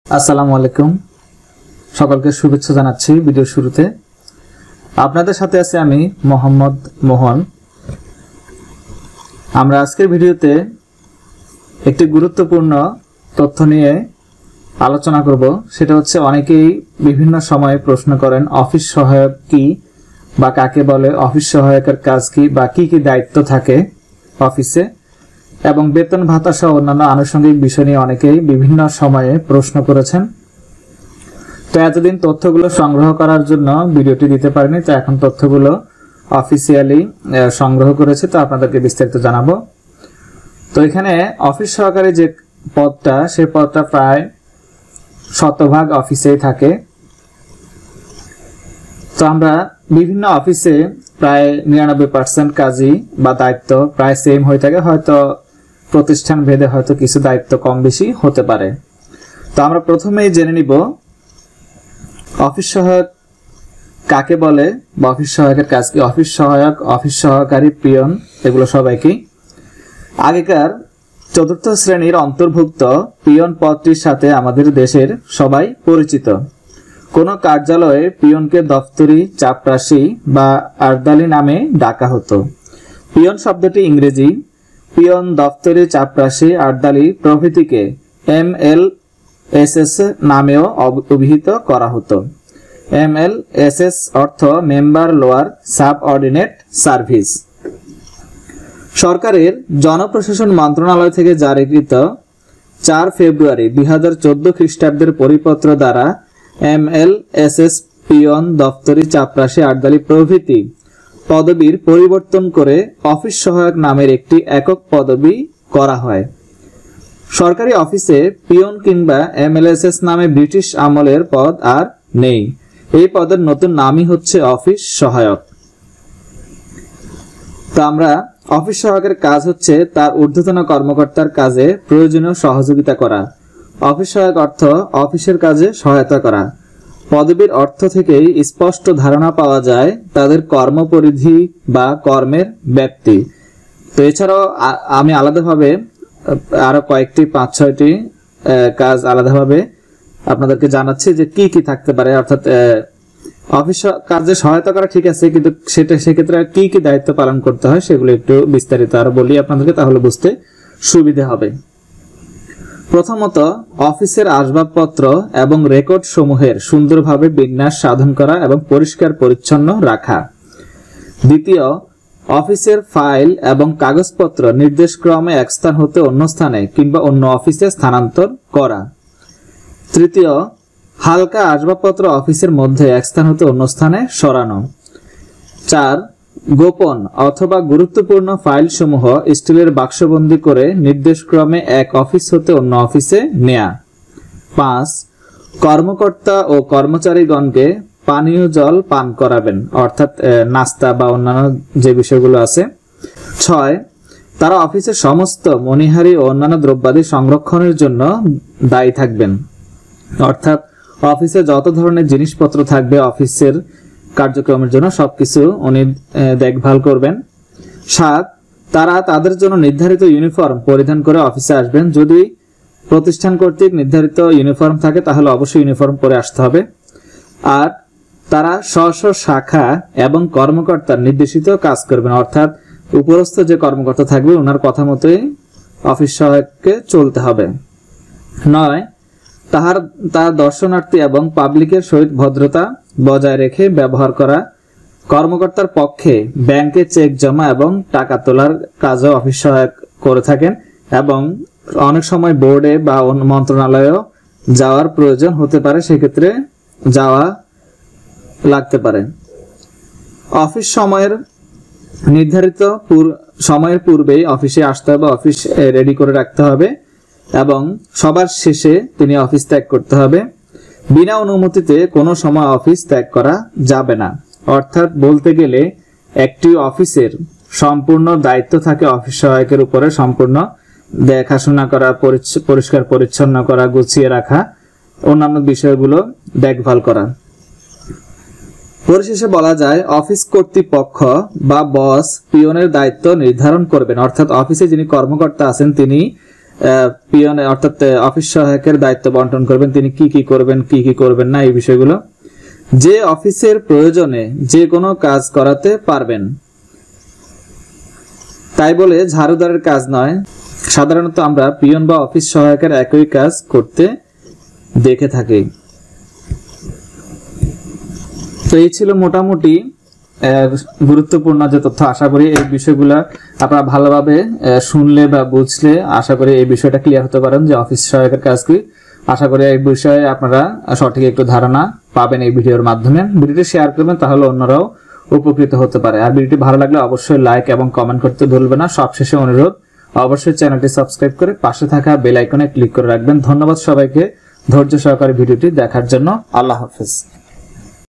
আসসালামু আলাইকুম সকলকে শুভেচ্ছা জানাচ্ছি ভিডিও শুরুতে আপনাদের সাথে আছি আমি মোহাম্মদ মোহন। আমরা আজকের ভিডিওতে একটি গুরুত্বপূর্ণ তথ্য নিয়ে আলোচনা করব। সেটা হচ্ছে অনেকেই বিভিন্ন সময়ে প্রশ্ন করেন অফিস সহায়ক কি বা কাকে বলে, অফিস সহায়কের কাজ কি বা কি কি দায়িত্ব থাকে অফিসে, এবং বেতন ভাতা সহ অন্যান্য আনুষঙ্গিক বিষয় নিয়ে অনেকেই বিভিন্ন সময়ে প্রশ্ন করেছেন। তো এতদিন তথ্যগুলো সংগ্রহ করার জন্য ভিডিওটি দিতে পারিনি, তো এখন তথ্যগুলো অফিসিয়ালি সংগ্রহ করেছে, তো আপনাদেরকে বিস্তারিত জানাবো। তো এখানে অফিস সহকারী যে পদটা, সেই পদটা প্রায় শতভাগ অফিসেই থাকে। তো আমরা বিভিন্ন অফিসে প্রায় 99% কাজই বা দায়িত্ব প্রায় সেম হয়ে থাকে, হয়তো প্রতিষ্ঠান ভেদে হয়তো কিছু দায়িত্ব কম বেশি হতে পারে। তো আমরা প্রথমেই জেনে নিব অফিস সহায়ক কাকে বলে বা অফিস সহায়কের কাজ কি। অফিস সহায়ক, অফিস সহকারী, পিয়ন, এগুলো সবাইকে আগেকার চতুর্থ শ্রেণীর অন্তর্ভুক্ত পিয়ন পদটির সাথে আমাদের দেশের সবাই পরিচিত। কোনো কার্যালয়ে পিয়নকে দফতরি, চাপরাশি বা আরদালি নামে ডাকা হতো। পিয়ন শব্দটি ইংরেজি। পিয়ন, দফতরি, চাপরাশি, আরদালি প্রভৃতিকে MLSS নামেও অভিহিত করা হতো। MLSS অর্থ মেম্বার লোয়ার সাবঅর্ডিনেট সার্ভিস। সরকারের জনপ্রশাসন মন্ত্রণালয় থেকে জারিকৃত 4 ফেব্রুয়ারি 2014 খ্রিস্টাব্দের পরিপত্র দ্বারা MLSS পিয়ন, দফতরি, চাপরাশি, আরদালি প্রভৃতি পদবীর পরিবর্তন করে অফিস সহায়ক নামের একটি একক পদবী করা হয়। সরকারি অফিসে পিয়ন কিংবা MLSS নামে ব্রিটিশ আমলের পদ আর নেই। এই পদের নতুন নামই হচ্ছে অফিস সহায়ক। তো আমরা অফিস সহায়কের কাজ হচ্ছে তার ঊর্ধ্বতন কর্মকর্তার কাজে প্রয়োজনীয় সহযোগিতা করা। অফিস সহায়ক অর্থ অফিসের কাজে সহায়তা করা। পদবীর অর্থ থেকেই স্পষ্ট ধারণা পাওয়া যায় তাদের কর্মপরিধি বা কর্মের ব্যাপ্তি। তো এছাড়াও আমি আলাদাভাবে আরো কয়েকটি 5-6টি কাজ আলাদাভাবে আপনাদেরকে জানাচ্ছি যে কি কি থাকতে পারে। অর্থাৎ অফিস কাজে সহায়তা করা ঠিক আছে, কিন্তু সেক্ষেত্রে কি কি দায়িত্ব পালন করতে হয় সেগুলো একটু বিস্তারিত আরো বলি আপনাদেরকে, তাহলে বুঝতে সুবিধা হবে। প্রথমত, অফিসের আসবাবপত্র এবং রেকর্ড সমূহের সুন্দরভাবে বিন্যাস সাধন করা এবং পরিষ্কার পরিচ্ছন্ন রাখা। দ্বিতীয়, অফিসের ফাইল এবং কাগজপত্র নির্দেশক্রমে এক স্থান হতে অন্য স্থানে কিংবা অন্য অফিসে স্থানান্তর করা। তৃতীয়, হালকা আসবাবপত্র অফিসের মধ্যে এক স্থান হতে অন্য স্থানে সরানো। 4, গোপন অথবা গুরুত্বপূর্ণ ফাইল সমূহ স্টিলের বাক্সবন্দি করে নির্দেশক্রমে এক অফিস হতে অন্য অফিসে নেয়া। 5, কর্মকর্তা ও কর্মচারীগণকে পানীয় জল পান করাবেন, অর্থাৎ নাস্তা বা অন্যান্য যে বিষয়গুলো আছে। 6, তারা অফিসের সমস্ত মণিহারি ও অন্যান্য দ্রব্যাদি সংরক্ষণের জন্য দায়ী থাকবেন, অর্থাৎ অফিসে যত ধরনের জিনিসপত্র থাকবে অফিসের কার্যক্রমের জন্য সবকিছু উনি দেখভাল করবেন। 7, তারা তাদের জন্য নির্ধারিত ইউনিফর্ম পরিধান করে অফিসে আসবেন। যদি প্রতিষ্ঠান কর্তৃক নির্ধারিত ইউনিফর্ম থাকে তাহলে অবশ্যই ইউনিফর্ম পরে আসতে হবে। 8, তারা স্ব শাখা এবং কর্মকর্তার নির্দেশিত কাজ করবেন, অর্থাৎ উপরস্থ যে কর্মকর্তা থাকবে ওনার কথা মতোই অফিস সহায়ককে চলতে হবে। 9, তার দর্শনার্থী এবং পাবলিকের সহিত ভদ্রতা বজায় রেখে ব্যবহার করা। কর্মকর্তার পক্ষে ব্যাংকে চেক জমা এবং টাকা তোলার কাজও অফিস সহায়ক করে থাকেন, এবং অনেক সময় বোর্ডে বা মন্ত্রণালয়েও যাওয়ার প্রয়োজন হতে পারে, সেক্ষেত্রে যাওয়া লাগতে পারে। অফিস সময়ের নির্ধারিত সময়ের পূর্বেই অফিসে আসতে হবে, অফিস রেডি করে রাখতে হবে এবং সবার শেষে তিনি অফিস ত্যাগ করতে হবে। বিনা অনুমতিতে কোনো সময় অফিস ত্যাগ করা যাবে না। অর্থাৎ বলতে গেলে একটি অফিসের সম্পূর্ণ দায়িত্ব থাকে অফিস সহায়কের উপরে, সম্পূর্ণ দেখাশোনা করা, পরিষ্কার পরিচ্ছন্ন করা, গুছিয়ে রাখা, অন্যান্য বিষয়গুলো দেখভাল করা। পরিশেষে বলা যায় অফিস কর্তৃপক্ষ বা বস পিয়নের দায়িত্ব নির্ধারণ করবেন, অর্থাৎ অফিসে যিনি কর্মকর্তা আছেন তিনি পিয়ন অর্থাৎ অফিস সহায়কের দায়িত্ব বন্টন করবেন, তিনি কি কি করবেন কি কি করবেন না এই বিষয়গুলো। যে অফিসের প্রয়োজনে যে কোনো কাজ করাতে পারবেন, তাই বলে ঝাড়ুদারের কাজ নয়। সাধারণত আমরা পিয়ন বা অফিস সহায়কের একই কাজ করতে দেখে থাকি। তো এই ছিল মোটামুটি গুরুত্বপূর্ণ যে তথ্য। আশা করি এই বিষয়গুলো আপনারা ভালোভাবে শুনলে বা বুঝলে আশা করি এই বিষয়টা ক্লিয়ার হতে পারেন যে অফিস সহায়কের কাজ কি। আশা করি এই বিষয়ে আপনারা সঠিক একটু ধারণা পাবেন এই ভিডিওর মাধ্যমে। ভিডিওটি শেয়ার করবেন, তাহলে অন্যরাও উপকৃত হতে পারে। আর ভিডিওটি ভালো লাগলে অবশ্যই লাইক এবং কমেন্ট করতে ভুলবেন না। সবশেষে অনুরোধ, অবশ্যই চ্যানেলটি সাবস্ক্রাইব করে পাশে থাকা বেল আইকনে ক্লিক করে রাখবেন। ধন্যবাদ সবাইকে ধৈর্য সহকারে ভিডিওটি দেখার জন্য। আল্লাহ হাফেজ।